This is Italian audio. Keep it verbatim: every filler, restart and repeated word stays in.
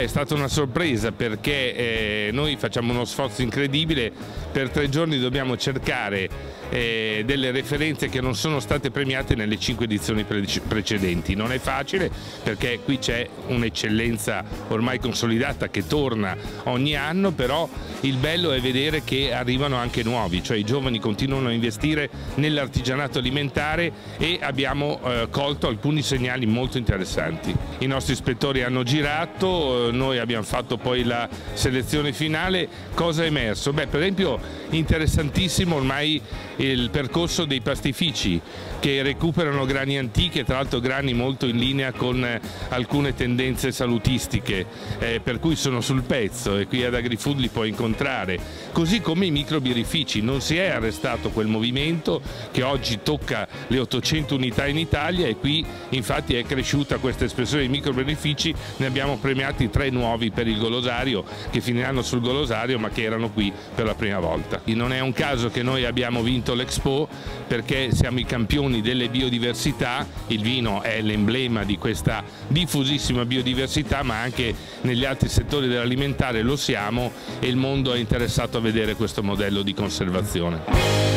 È stata una sorpresa perché eh, noi facciamo uno sforzo incredibile, per tre giorni dobbiamo cercare eh, delle referenze che non sono state premiate nelle cinque edizioni pre precedenti. Non è facile perché qui c'è un'eccellenza ormai consolidata che torna ogni anno, però il bello è vedere che arrivano anche nuovi, cioè i giovani continuano a investire nell'artigianato alimentare e abbiamo eh, colto alcuni segnali molto interessanti. I nostri ispettori hanno girato, noi abbiamo fatto poi la selezione finale. Cosa è emerso? Beh, per esempio interessantissimo ormai il percorso dei pastifici che recuperano grani antiche, tra l'altro grani molto in linea con alcune tendenze salutistiche, eh, per cui sono sul pezzo e qui ad AgriFood li puoi incontrare, così come i microbirrifici. Non si è arrestato quel movimento che oggi tocca le ottocento unità in Italia e qui infatti è cresciuta questa espressione di microbirrifici. Ne abbiamo premiati tre nuovi per il Golosario che finiranno sul Golosario ma che erano qui per la prima volta. Non è un caso che noi abbiamo vinto l'Expo perché siamo i campioni delle biodiversità, il vino è l'emblema di questa diffusissima biodiversità, ma anche negli altri settori dell'alimentare lo siamo e il mondo è interessato a vedere questo modello di conservazione.